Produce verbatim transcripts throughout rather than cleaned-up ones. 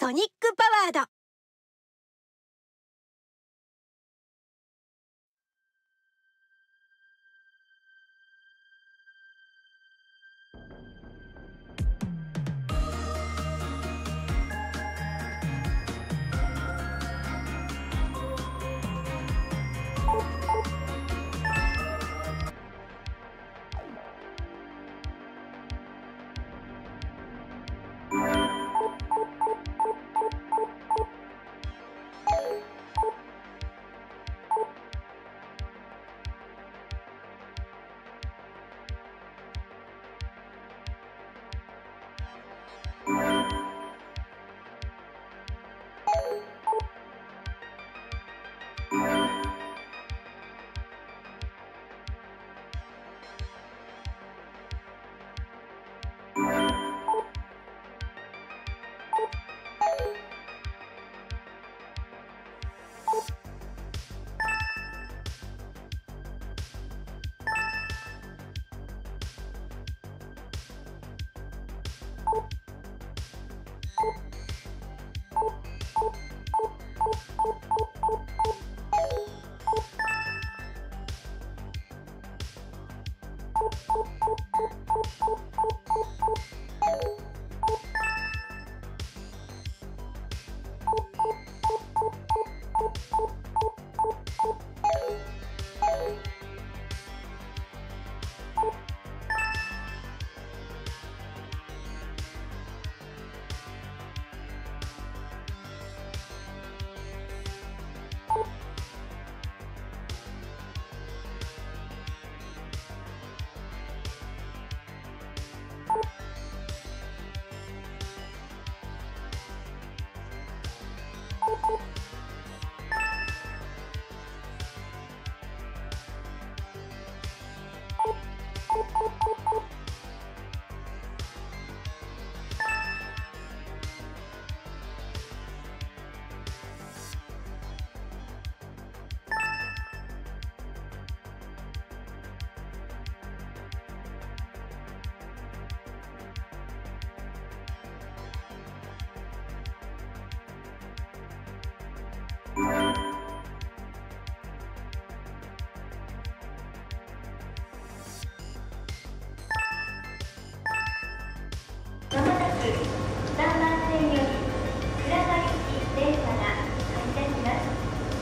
ソニックパワード。 まもなくさんばん線より倉賀行き電車が発車します。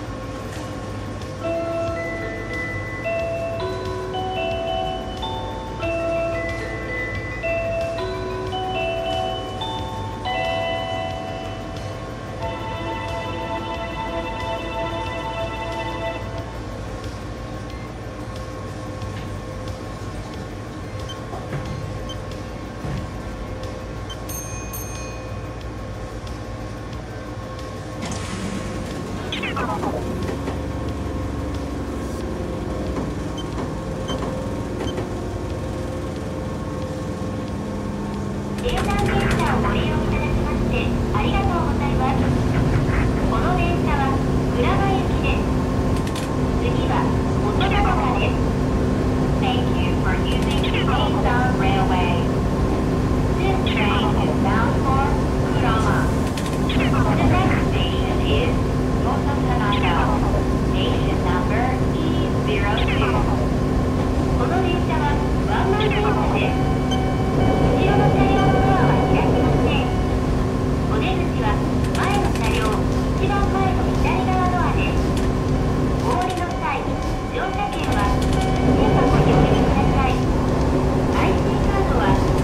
京山電車をご利用いただきましてありがとうございます。この電車は倉賀行きです。次は元長岡です。Thank you for using Keishan Railway. This train is bound for Kurama. The next station is Yosakananda. Station number E zero two. この電車はワンマン電車です。後ろの車両のドアは開きません。お出口は前の車両一番前の左側ドアです。お降りの際、乗車券は運転箱にお入れください。アイシー カードは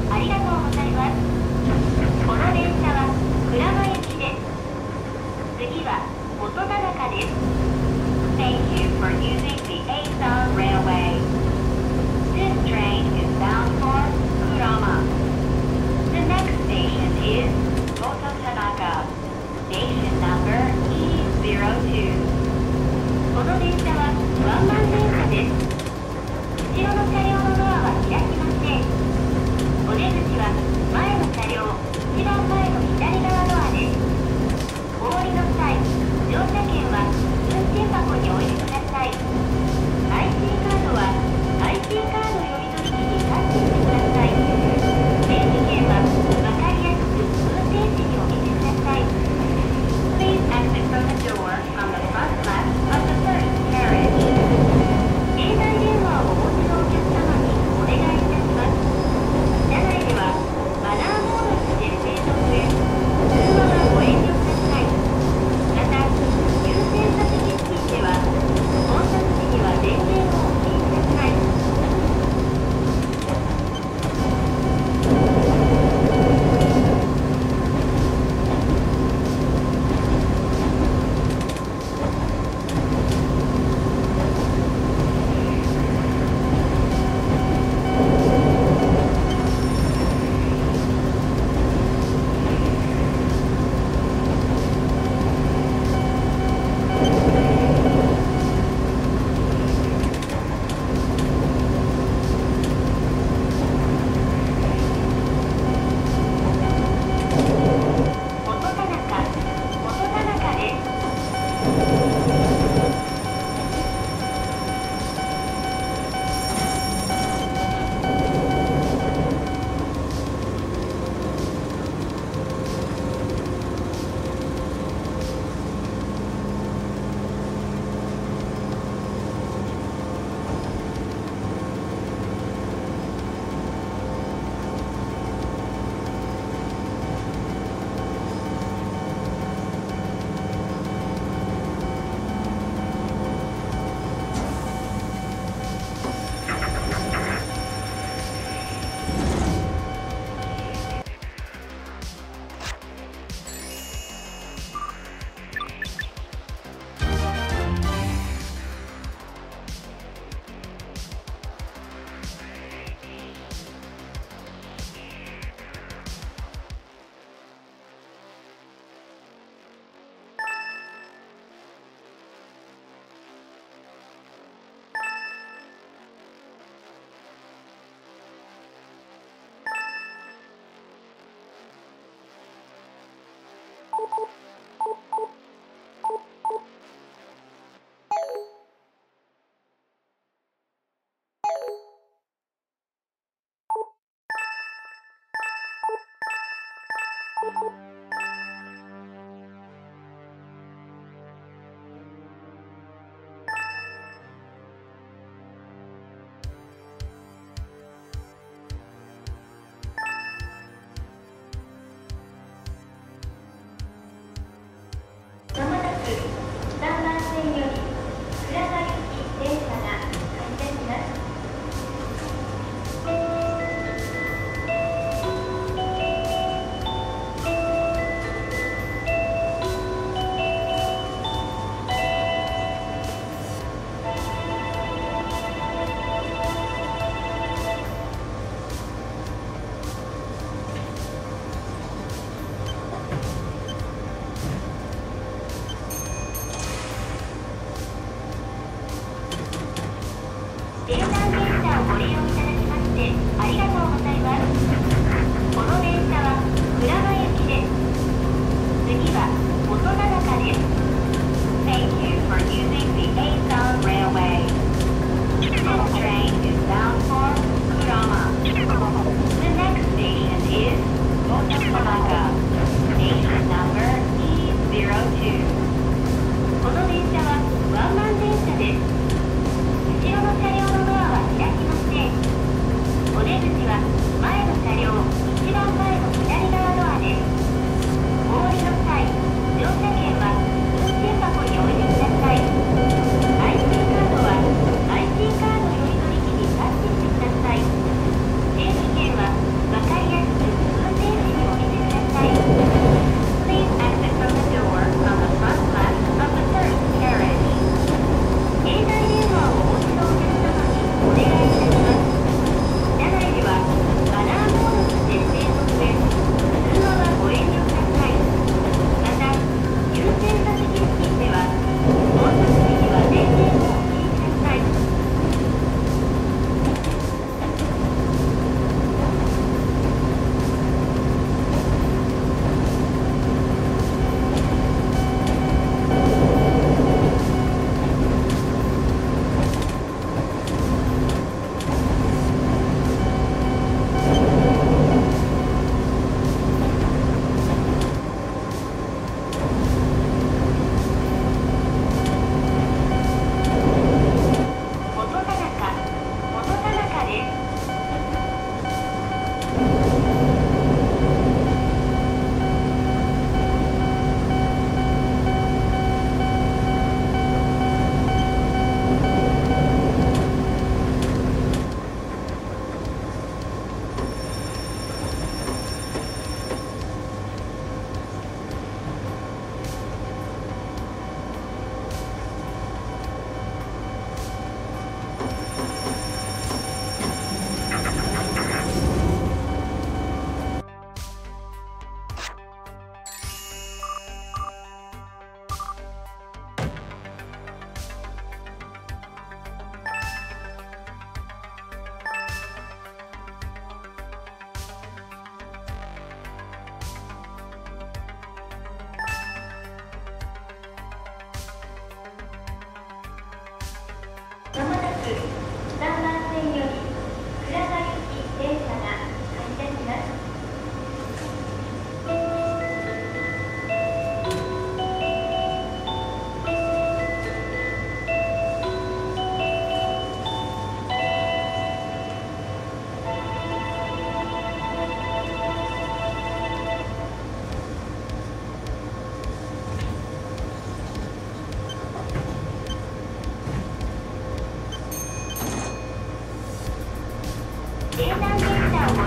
ありがとうございます。この電車は鞍馬行きです。次は音田中です。Thank you for using the Eisar Railway. This train is bound for Kurama. The next station is Ototanaka. Station number E zero two. この電車はワンマン電車です。後ろの車両のドアは開きません。お出口は前の車両、一番前の左側ドアです。お降りの際、乗車券は運賃箱にお入れください。アイシー カードは アイシー カード読み取り機にタッチしてください。整理券は分かりやすく運転士にお見せください。Please exit from the door on the front left of the first carriage. 携帯電話をお持ちのお客様にお願いいたします。車内ではマナーモードに設定の上、通話はご遠慮ください。また、優先座席については、混雑時には電源をお切りください。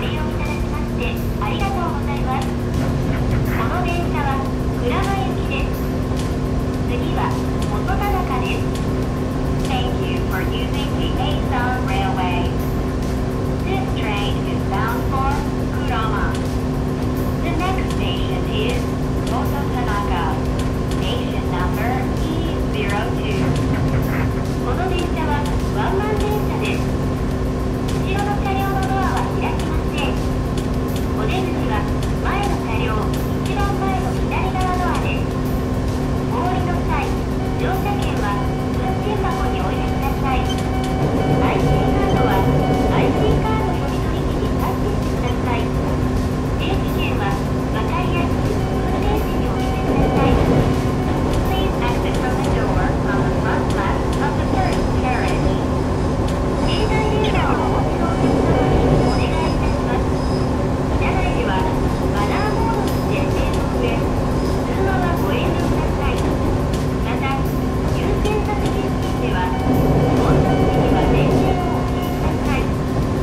利用いただきましてありがとうございます。この電車は鞍馬行きです。次は元田中です。Thank you for using the Asan Railway. This train is bound for Kurama. The next station is Mototanaka. Station number E zero two. この電車はワンマン電車です。後ろの車両のドアは開きません。お出口は前の車両一番前の左側ドアです。お降りの際、乗車券は運賃箱にお入れください。アイシー カードは アイシー カード読み取り機にタッチしてください。定期券は分かりやすく運転士にお見せください。Please exit from the door on the front left of the first carriage. 携帯電話をお持ちのお客様にお願いいたします。車内ではマナーモードの設定の上、通話はご遠慮ください。また、優先座席付近では、乗車時には電源をお切りください。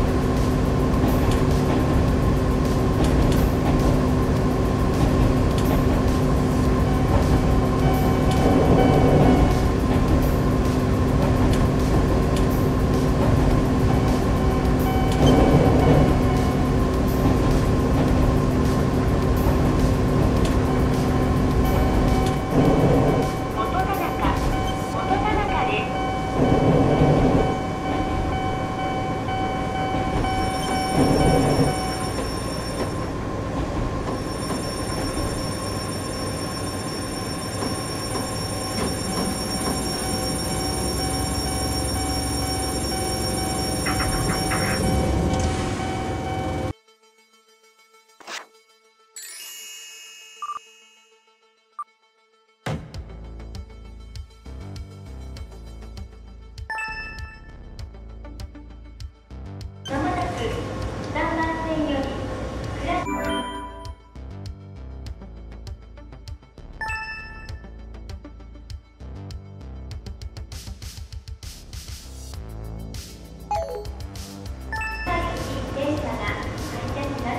元田中、元田中です。まもなくさんばん線より倉電車が発車します。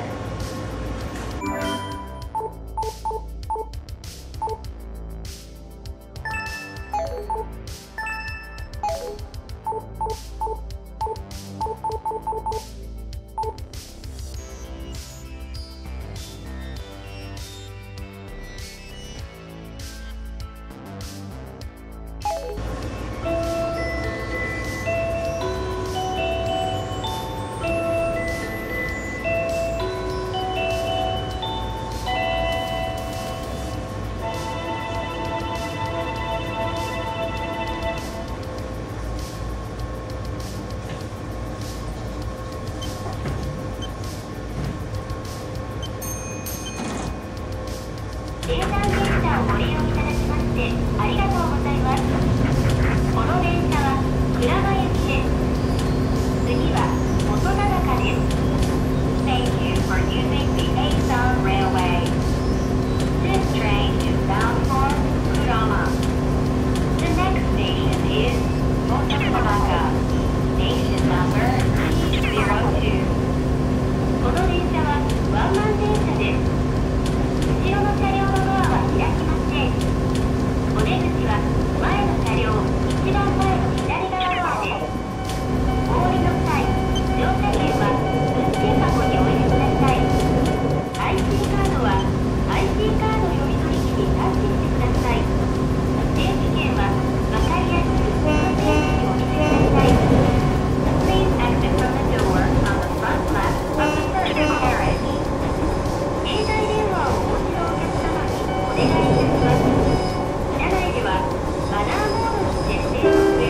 京山電車をご利用いただきましてありがとうございます。この電車は鞍馬行きです。次は元田中です。Thank you for using the Asan Railway. This train is bound for Kurama. The next station is Mototanaka. Station number E zero two. この電車はワンマン電車です。後ろの車両のドアは開きません。お出口は前の車両一番前の左側ドアです。お降りの際、乗車券は運賃箱にお入れください。アイシー カードは アイシー カード読み取り機にタッチしてください。定期券は分かりやすく運転士にお見せください。Please exit from the door on the front left of the first carriage. 携帯電話をお持ちのお客様にお願いいたします。車内ではマナーモードの設定の上、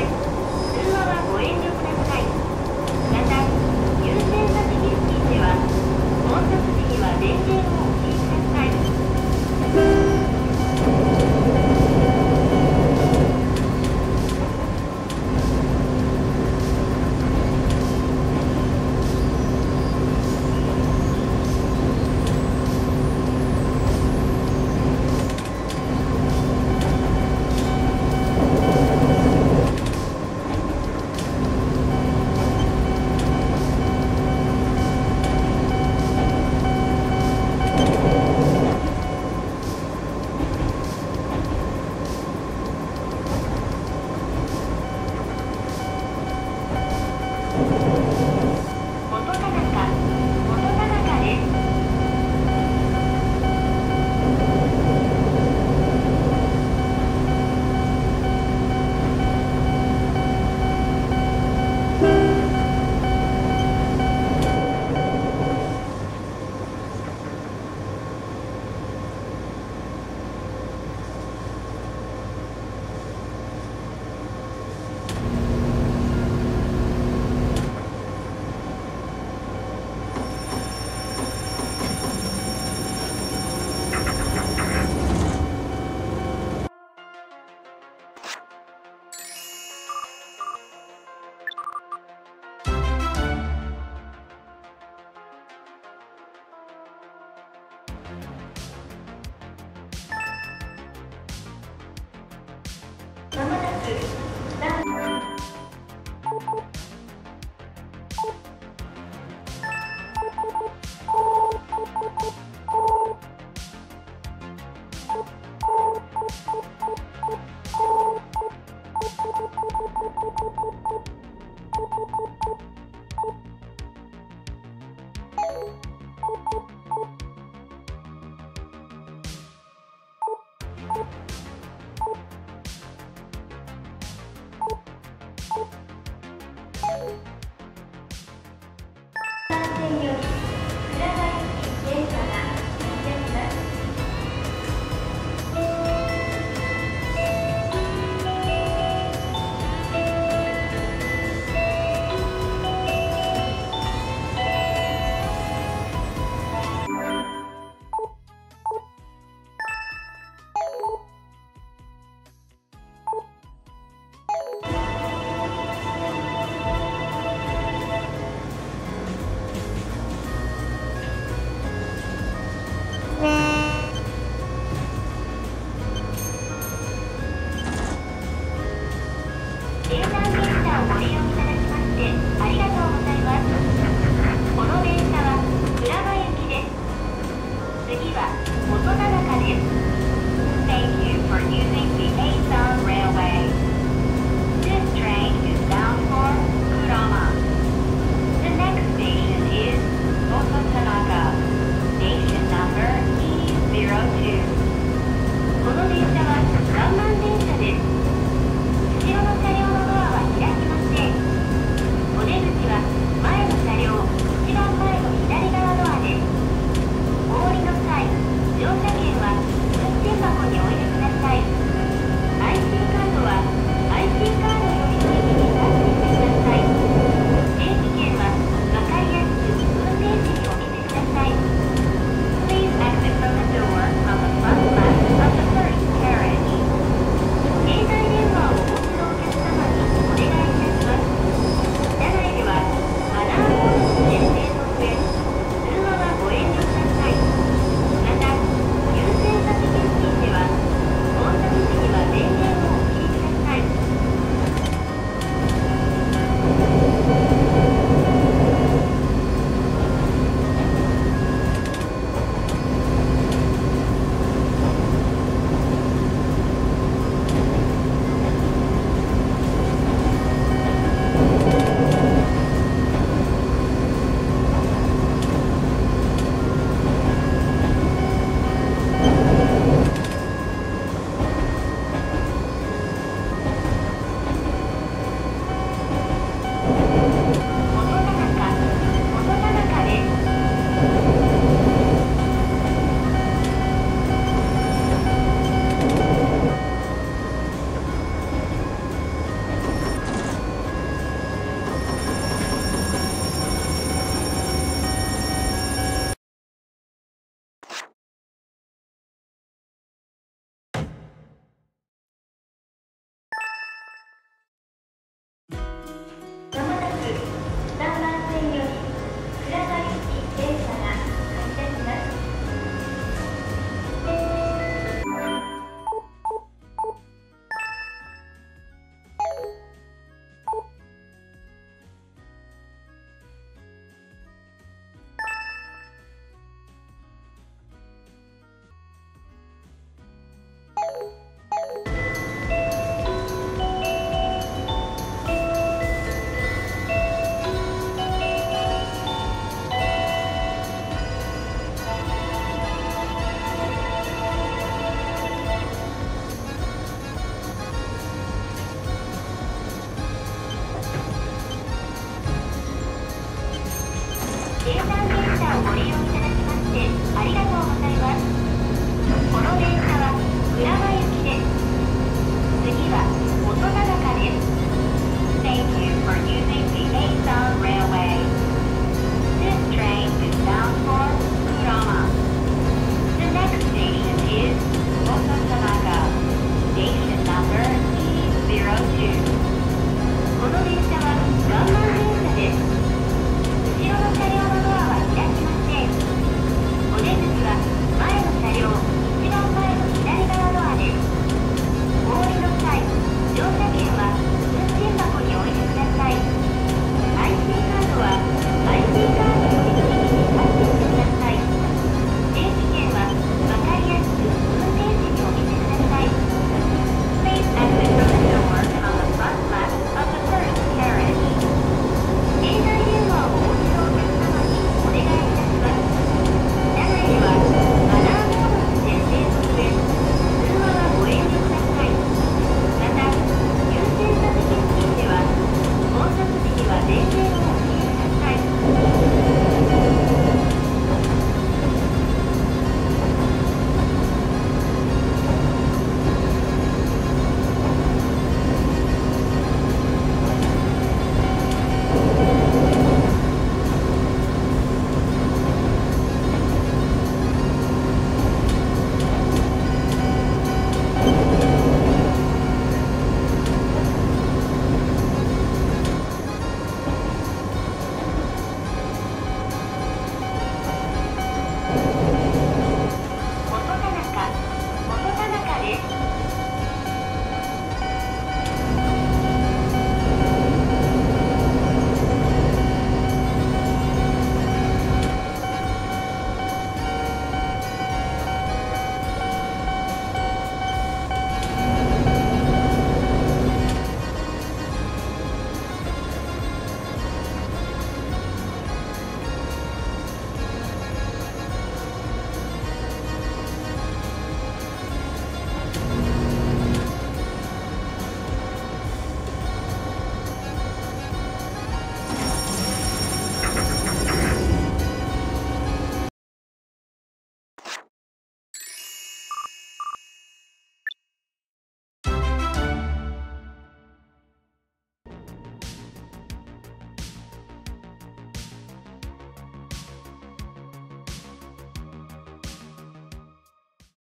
Thank you for using the Asan Railway. This train is